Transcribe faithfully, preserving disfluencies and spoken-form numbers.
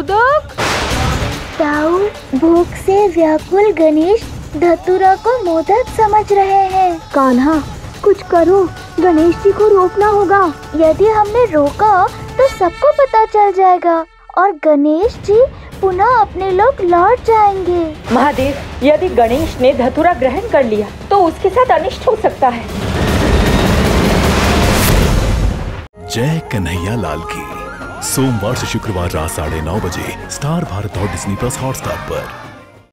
मोदक। ताऊ, भूख से व्याकुल गणेश धतूरा को मोदक समझ रहे हैं। कान्हा, कुछ करो, गणेश जी को रोकना होगा। यदि हमने रोका तो सबको पता चल जाएगा और गणेश जी पुनः अपने लोग लौट जाएंगे। महादेव, यदि गणेश ने धतूरा ग्रहण कर लिया तो उसके साथ अनिष्ट हो सकता है। जय कन्हैया लाल की सोमवार से शुक्रवार रात साढ़े नौ बजे स्टार भारत और डिज्नी प्लस हॉटस्टार पर।